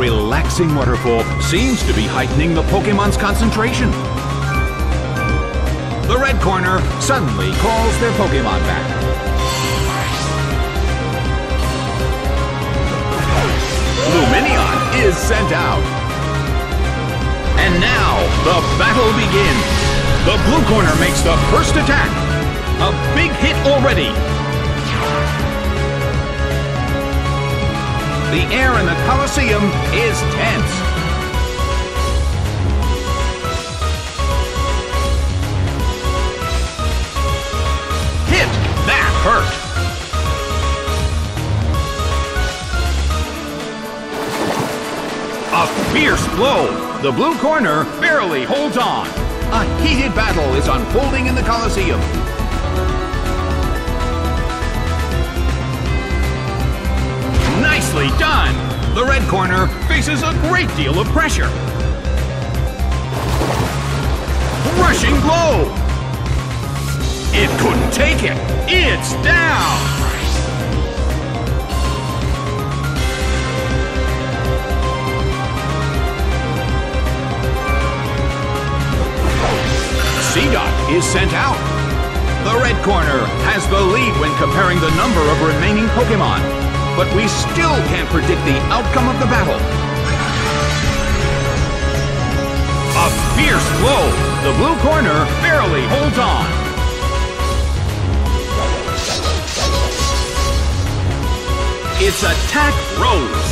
relaxing waterfall seems to be heightening the Pokemon's concentration. The red corner suddenly calls their Pokemon back. Lumineon is sent out. And now, the battle begins. The blue corner makes the first attack. A big hit already. The air in the Colosseum is tense. Hit! That hurt. A fierce blow. The blue corner barely holds on. A heated battle is unfolding in the Colosseum. Nicely done! The red corner faces a great deal of pressure. Rushing blow! It couldn't take it. It's down! Seedot is sent out. The red corner has the lead when comparing the number of remaining Pokemon, but we still can't predict the outcome of the battle. A fierce blow. The blue corner barely holds on. Its attack rose.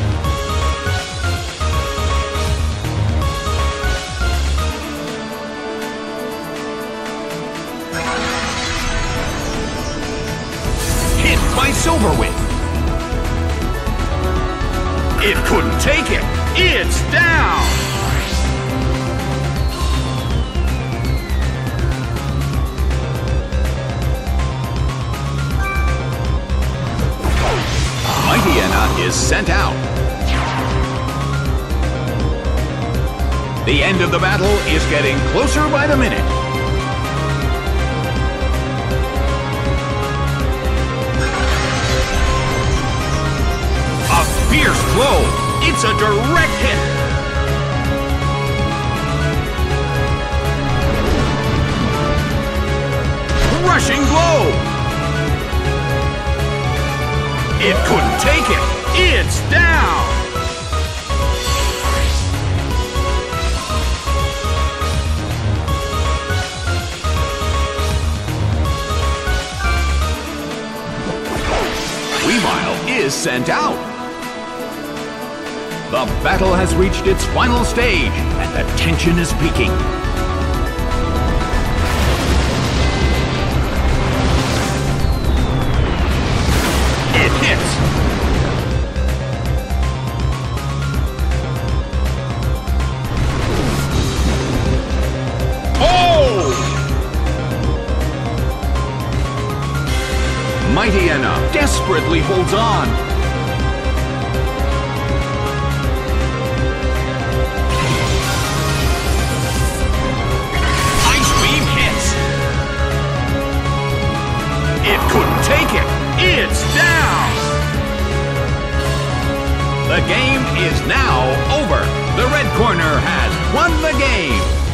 Hit by Silverwind. It couldn't take it. It's down. Mightyena is sent out. The end of the battle is getting closer by the minute. A fierce blow. It's a direct hit. Rushing blow. It couldn't take it. It's down. Weavile is sent out. The battle has reached its final stage, and the tension is peaking. It hits. Oh! Mightyena desperately holds on. Ice Beam hits. It couldn't take it. It's down! The game is now over. The red corner has won the game.